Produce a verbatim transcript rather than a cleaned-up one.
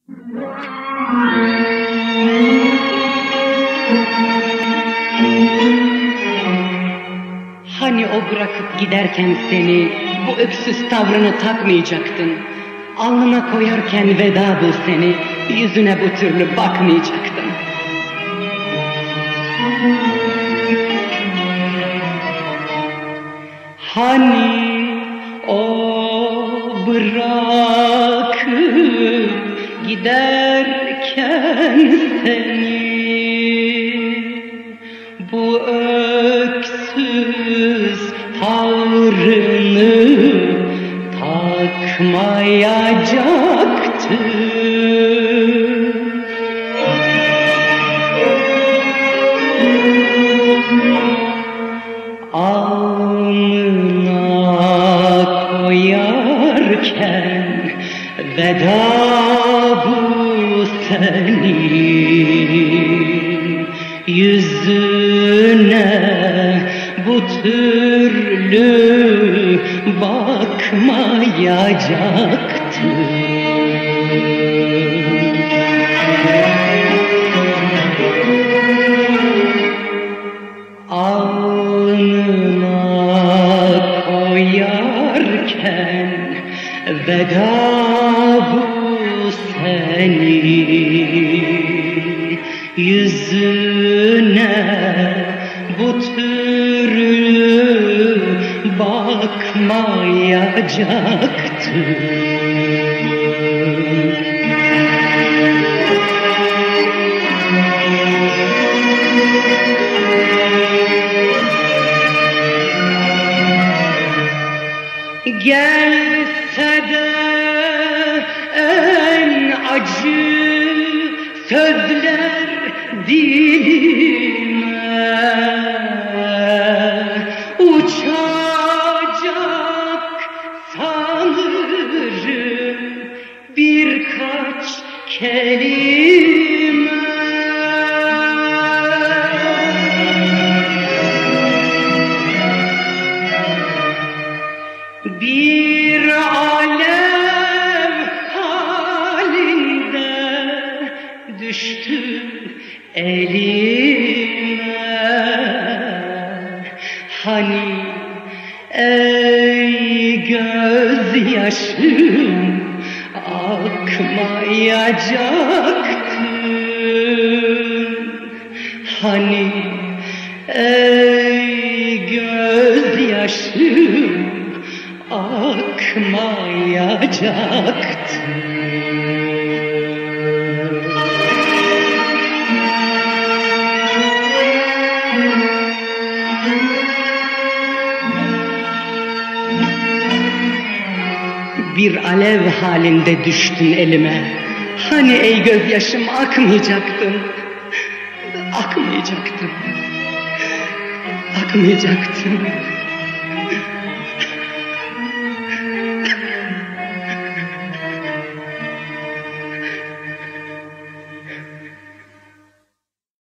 Hani o bırakıp giderken seni, bu öksüz tavrını takmayacaktın. Alnına koyarken veda bu seni, yüzüne bu türlü bakmayacaktın. Hani o bırakıp giderken seni, bu öksüz tavrını takmayacaktı. Alnına koyarken veda bu senin, yüzüne bu türlü bakmayacaktı. Alnına koyarken veda bu senin, yüzüne bu türlü bakmayacaktı. Gelse de en acı sözler dilime, uçacak sanırım birkaç kelime. Bir alev halinde düştü elime. Hani ey gözyaşım akmayacaktın. Hani ey gözyaşım akmayacaktı. Bir alev halinde düştün elime. Hani ey gözyaşım akmayacaktın. Akmayacaktın. Akmayacaktın.